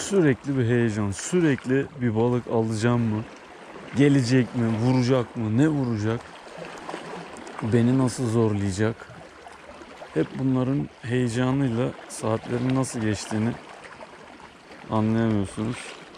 Sürekli bir heyecan, sürekli bir balık alacağım mı? Gelecek mi? Vuracak mı? Ne vuracak? Beni nasıl zorlayacak? Hep bunların heyecanıyla saatlerin nasıl geçtiğini anlayamıyorsunuz.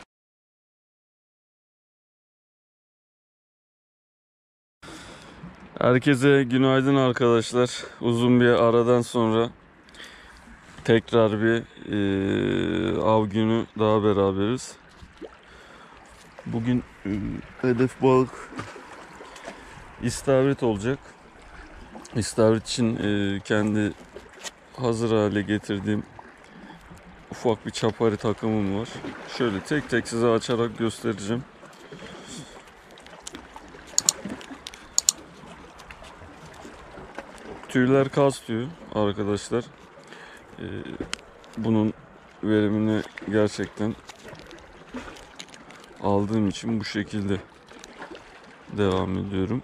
Herkese günaydın arkadaşlar. Uzun bir aradan sonra tekrar bir av günü daha beraberiz. Bugün hedef balık istavrit olacak. İstavrit için kendi hazır hale getirdiğim ufak bir çapari takımım var. Şöyle tek tek size açarak göstereceğim. Tüyler kaz tüyü arkadaşlar. Bunun verimini gerçekten aldığım için bu şekilde devam ediyorum.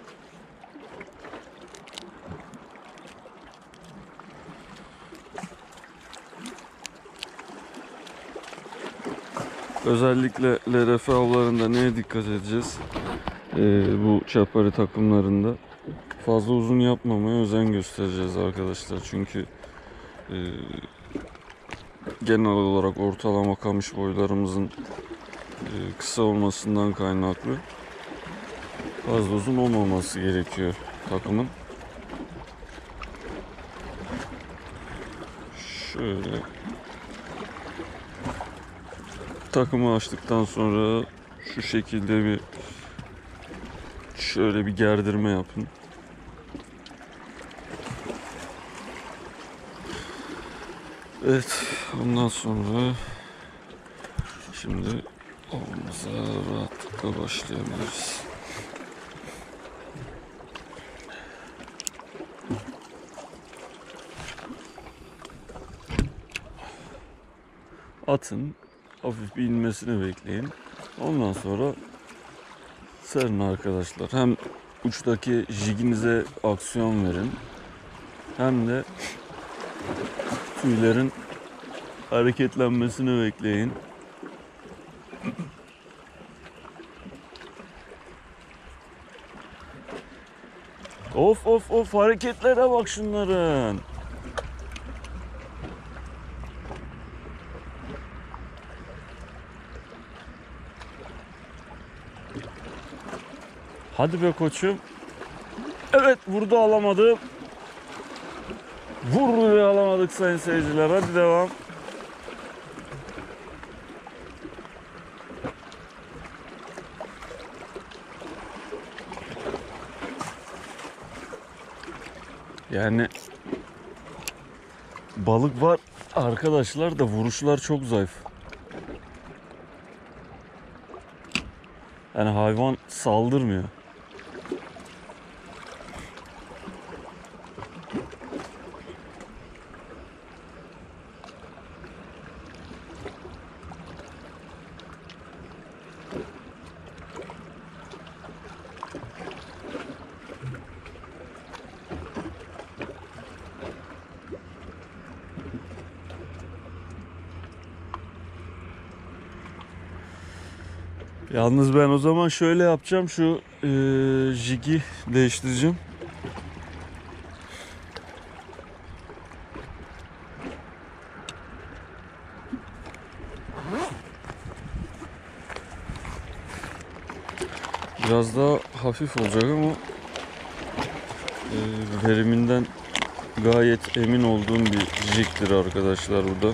Özellikle LRF avlarında neye dikkat edeceğiz? Bu çapari takımlarında fazla uzun yapmamaya özen göstereceğiz arkadaşlar. Çünkü genel olarak ortalama kamış boylarımızın kısa olmasından kaynaklı fazla uzun olmaması gerekiyor takımın. Şöyle takımı açtıktan sonra şu şekilde şöyle bir gerdirme yapın. Evet, ondan sonra şimdi avımıza rahatlıkla başlayabiliriz. Atın hafif bir inmesini bekleyin. Ondan sonra serin arkadaşlar. Hem uçtaki jiginize aksiyon verin, hem de tüylerin hareketlenmesini bekleyin. Of of of, hareketlere bak şunların. Hadi be koçum. Evet, vurdu, alamadım. Vurdu ve alamadık sayın seyirciler. Hadi devam. Yani balık var arkadaşlar da vuruşlar çok zayıf. Yani hayvan saldırmıyor. Yalnız ben o zaman şöyle yapacağım. Şu jigi değiştireceğim. Biraz daha hafif olacak ama veriminden gayet emin olduğum bir jigdir arkadaşlar bu da.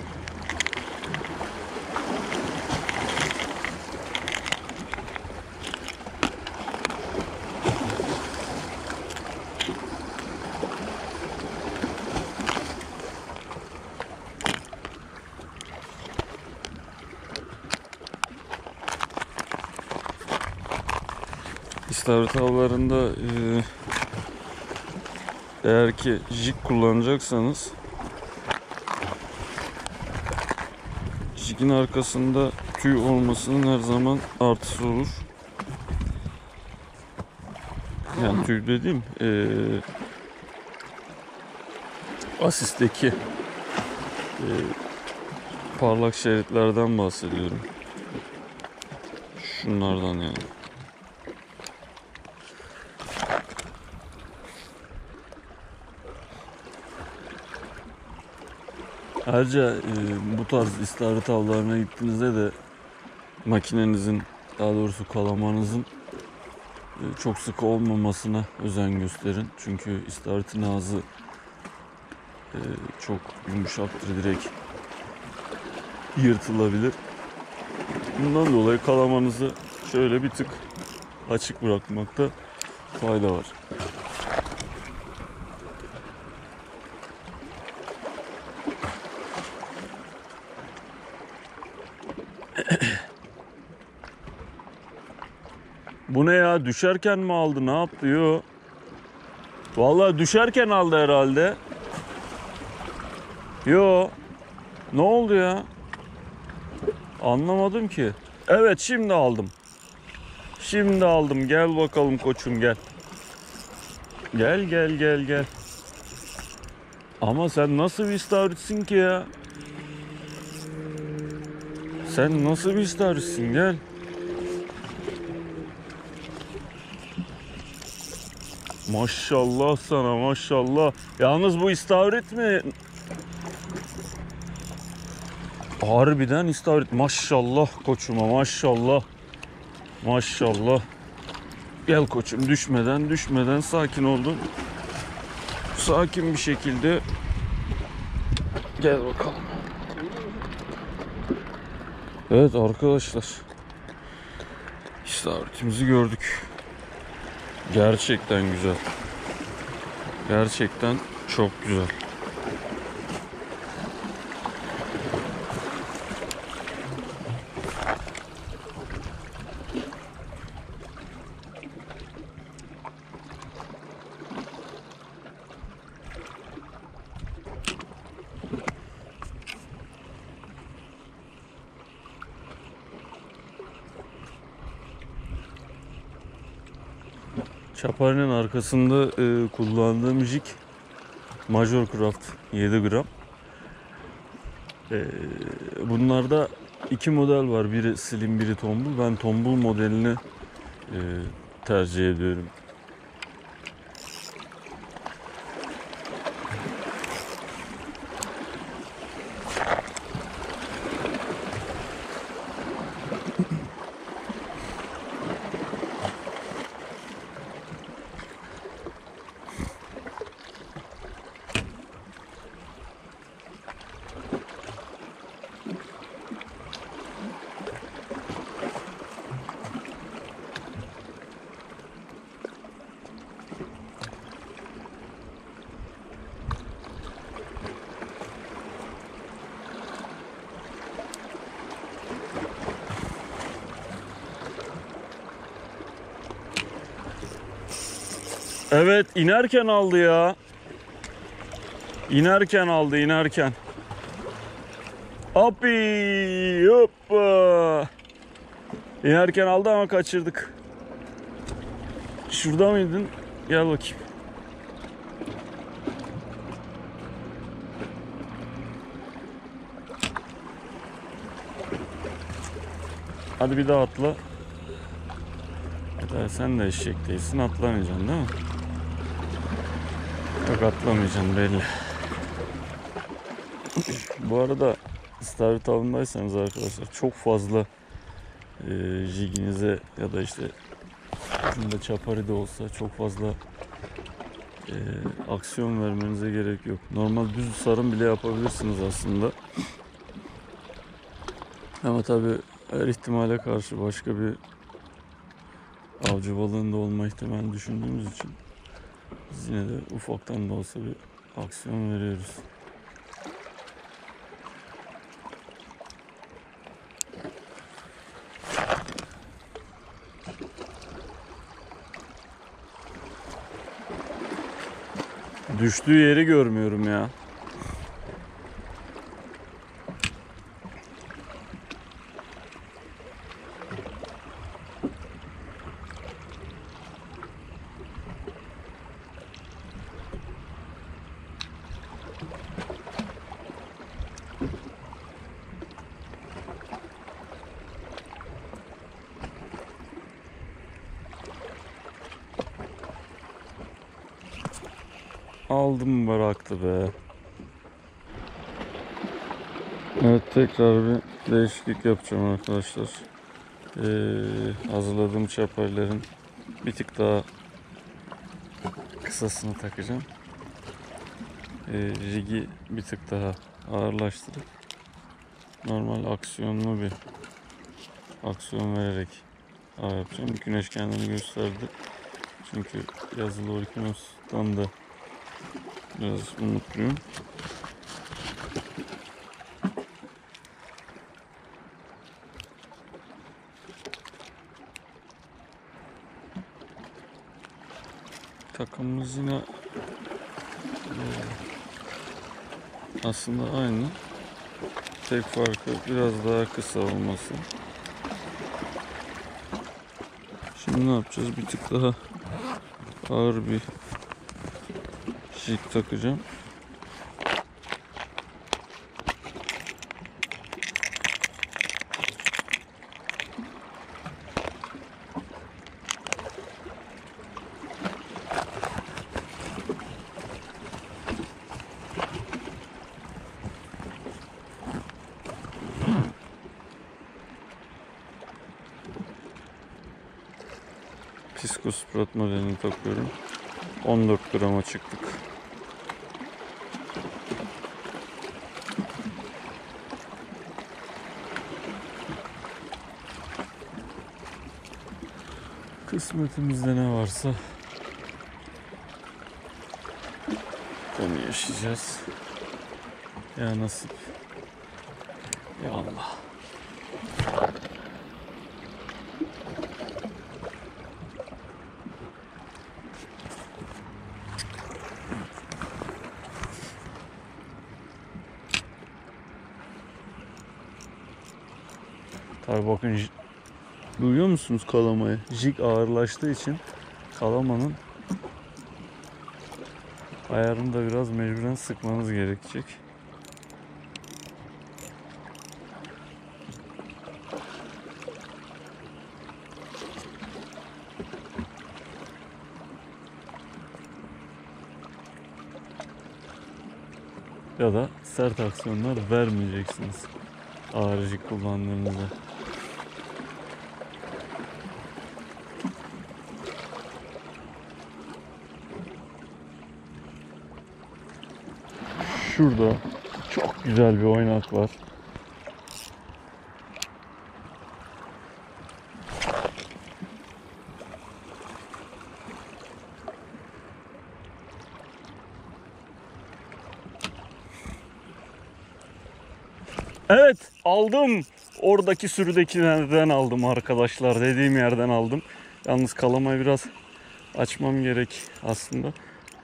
İstavrit avlarında eğer ki jig kullanacaksanız jigin arkasında tüy olmasının her zaman artısı olur. Yani tüy dediğim asistteki parlak şeritlerden bahsediyorum. Şunlardan yani. Ayrıca bu tarz istavrit avlarına gittiğinizde de makinenizin, daha doğrusu kalamanızın çok sıkı olmamasına özen gösterin. Çünkü istavritin ağzı çok yumuşaktır, direkt yırtılabilir. Bundan dolayı kalamanızı şöyle bir tık açık bırakmakta fayda var. Bu ne ya? Düşerken mi aldı? Ne yaptı? Yo. Vallahi düşerken aldı herhalde. Yo. Ne oldu ya? Anlamadım ki. Evet, şimdi aldım. Şimdi aldım. Gel bakalım koçum, gel. Gel gel gel gel. Ama sen nasıl bir istavritsin ki ya? Sen nasıl bir istavritsin? Gel. Maşallah sana, maşallah. Yalnız bu istavrit mi? Harbiden istavrit. Maşallah koçuma, maşallah. Maşallah. Gel koçum, düşmeden sakin oldun. Sakin bir şekilde. Gel bakalım. Evet arkadaşlar. İstavritimizi gördük. Gerçekten güzel. Gerçekten çok güzel. Çaparının arkasında kullandığım jig Major Craft 7 gram. Bunlarda iki model var. Biri slim, biri tombul. Ben tombul modelini tercih ediyorum. Evet, inerken aldı ya. İnerken aldı, inerken. Hopi, hoppa. İnerken aldı ama kaçırdık. Şurada mıydın? Gel bakayım. Hadi bir daha atla. Hadi sen de eşek değilsin, atlamayacaksın değil mi? Yok, atlamayacaksın belli. Bu arada istavrit avındaysanız arkadaşlar çok fazla jiginize ya da işte ucunda çapari de olsa çok fazla aksiyon vermenize gerek yok. Normal düz sarım bile yapabilirsiniz aslında. Ama tabii her ihtimale karşı başka bir avcı balığında olma ihtimalini düşündüğümüz için biz yine de ufaktan da olsa bir aksiyon veriyoruz. Düştüğü yeri görmüyorum ya. Aldım bıraktı be. Evet, tekrar bir değişiklik yapacağım arkadaşlar. Hazırladığım çaperlerin bir tık daha kısasını takacağım. Rigi bir tık daha ağırlaştırıp normal aksiyonlu bir aksiyon vererek ağ yapacağım. Güneş kendini gösterdi. Çünkü yazılı Orkinos'tan da biraz umutluyum. Takımımız yine aslında aynı. Tek farkı biraz daha kısa olması. Şimdi ne yapacağız? Bir tık daha ağır bir jig takacağım. Piscosprat modelini takıyorum. 14 grama çıktık. Kısmetimizde ne varsa onu yaşayacağız. Ya nasip. Ya Allah. Tabii bakın, duyuyor musunuz kalamayı? Jig ağırlaştığı için kalamanın ayarını da biraz mecburen sıkmanız gerekecek. Ya da sert aksiyonlar vermeyeceksiniz ağır jig kullandığınızda. Şurada çok güzel bir oynak var. Evet, aldım. Oradaki sürüdekilerden aldım arkadaşlar. Dediğim yerden aldım. Yalnız kalamayı biraz açmam gerek aslında.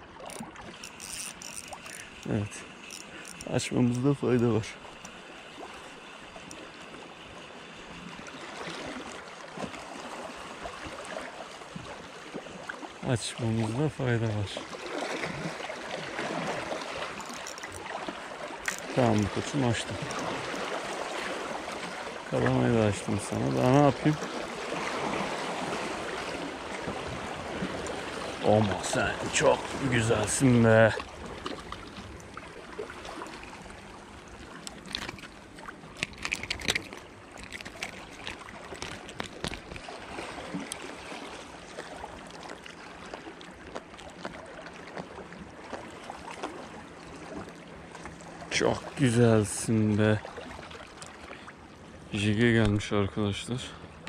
Evet. Açmamızda fayda var. Açmamızda fayda var. Tamam koçum, açtım. Kalamayı da açtım sana. Daha ne yapayım? Ama sen çok güzelsin be. Çok güzelsin be. Jig'e gelmiş arkadaşlar.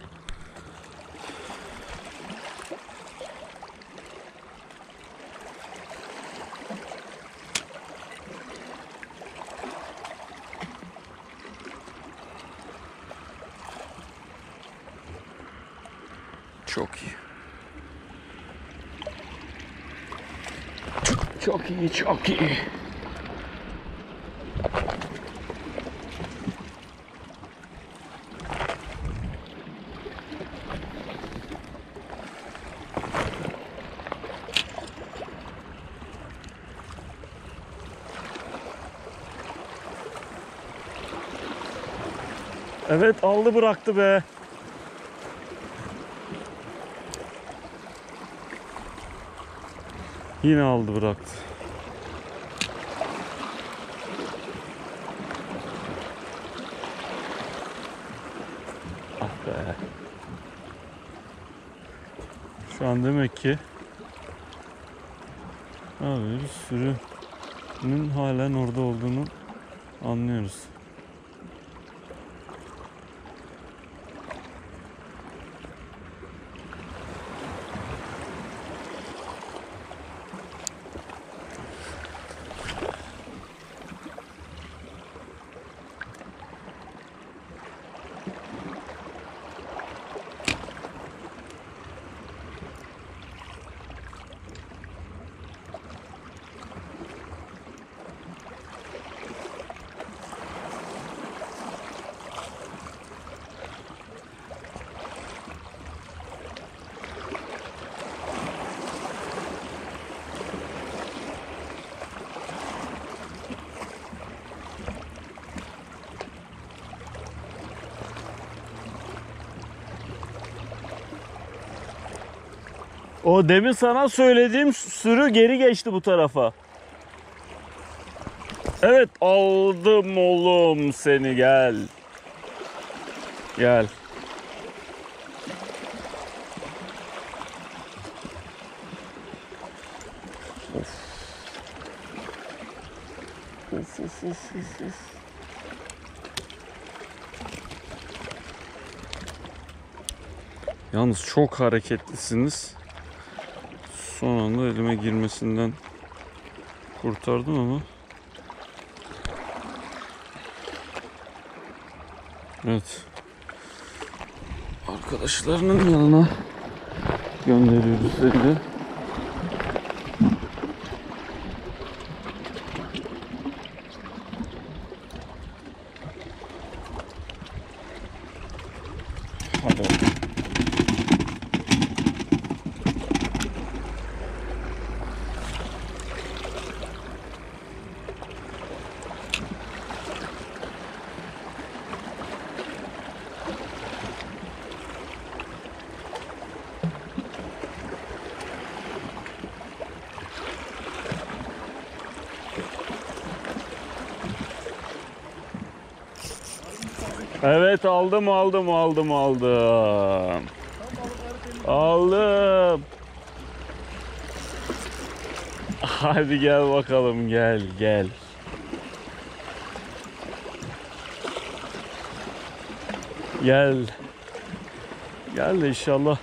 Çok iyi. Çok iyi, çok iyi. Evet, aldı bıraktı be. Yine aldı bıraktı. Ah be. Şu an demek ki abi sürünün halen orada olduğunu anlıyoruz. O demin sana söylediğim sürü geri geçti bu tarafa. Evet, aldım oğlum seni, gel. Gel. Of. Of of of of of. Yalnız çok hareketlisiniz. Son anda elime girmesinden kurtardım ama. Evet. Arkadaşlarının yanına gönderiyoruz seni de. Hadi. Evet, aldım. Aldım. Hadi gel bakalım, gel. Gel. Gel de inşallah.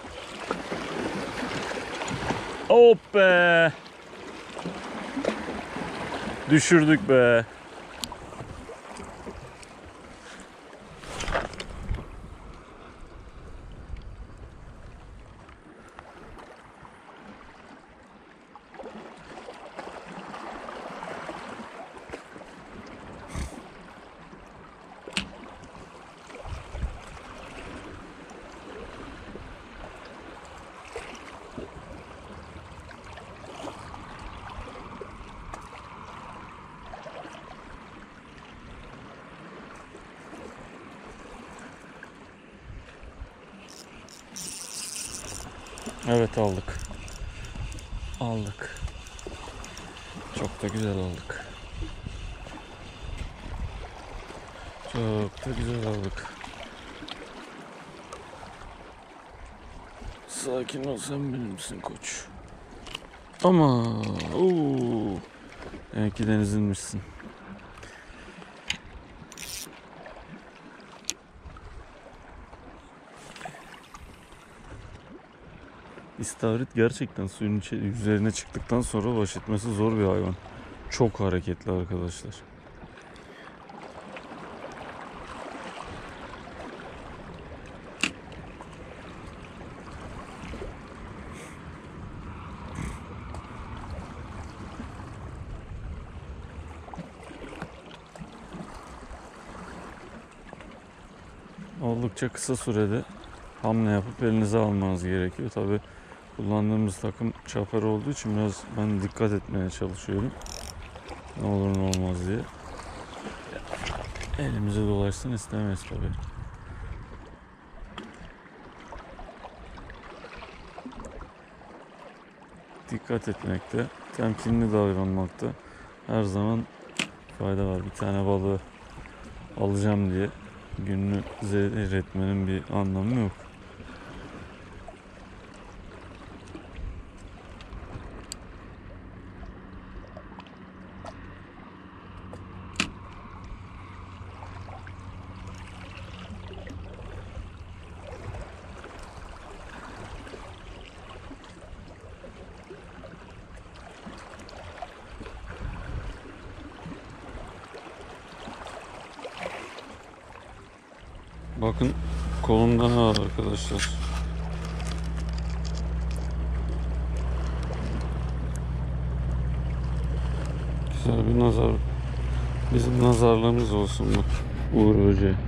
Hop be. Düşürdük be. Evet, aldık. Çok da güzel aldık. Sakin ol, sen benim misin koç? Ama demek ki denizinmişsin. İstavrit gerçekten suyun üzerine çıktıktan sonra baş etmesi zor bir hayvan. Çok hareketli arkadaşlar. Oldukça kısa sürede hamle yapıp elinize almanız gerekiyor. Tabi kullandığımız takım çaper olduğu için biraz ben dikkat etmeye çalışıyorum. Ne olur ne olmaz diye. Elimize dolaşsın istemeyiz tabi. Dikkat etmekte, temkinli davranmakta her zaman fayda var. Bir tane balığı alacağım diye Gününü zehir etmenin bir anlamı yok. Bakın kolumda ne var arkadaşlar. Güzel bir nazar. Bizim nazarlığımız olsun bak. Uğur Hoca.